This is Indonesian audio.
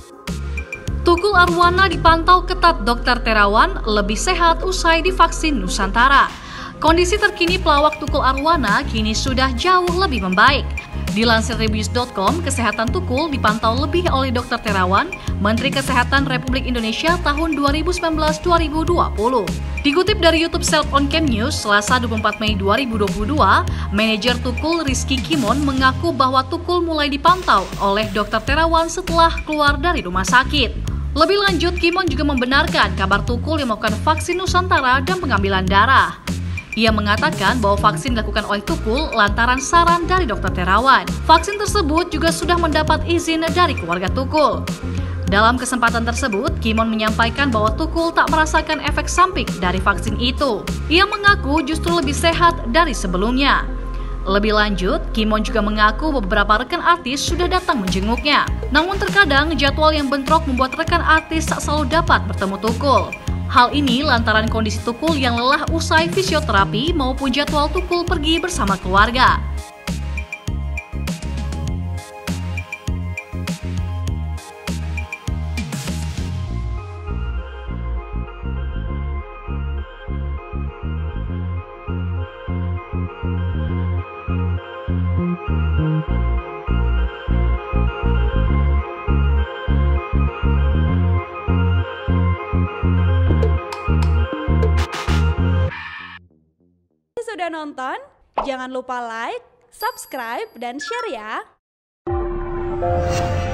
Tukul Arwana dipantau ketat Dr. Terawan lebih sehat usai divaksin Nusantara. Kondisi terkini pelawak Tukul Arwana kini sudah jauh lebih membaik. Dilansir Tribunnews.com, kesehatan Tukul dipantau lebih oleh Dr. Terawan, Menteri Kesehatan Republik Indonesia tahun 2019-2020. Dikutip dari YouTube Self on Cam News, Selasa 24 Mei 2022, manajer Tukul Rizky Kimon mengaku bahwa Tukul mulai dipantau oleh Dr. Terawan setelah keluar dari rumah sakit. Lebih lanjut, Kimon juga membenarkan kabar Tukul yang melakukan vaksin Nusantara dan pengambilan darah. Ia mengatakan bahwa vaksin dilakukan oleh Tukul lantaran saran dari Dr. Terawan. Vaksin tersebut juga sudah mendapat izin dari keluarga Tukul. Dalam kesempatan tersebut, Kimon menyampaikan bahwa Tukul tak merasakan efek samping dari vaksin itu. Ia mengaku justru lebih sehat dari sebelumnya. Lebih lanjut, Kimon juga mengaku beberapa rekan artis sudah datang menjenguknya. Namun terkadang jadwal yang bentrok membuat rekan artis tak selalu dapat bertemu Tukul. Hal ini lantaran kondisi Tukul yang lelah usai fisioterapi maupun jadwal Tukul pergi bersama keluarga. Sudah nonton? Jangan lupa like, subscribe, dan share ya!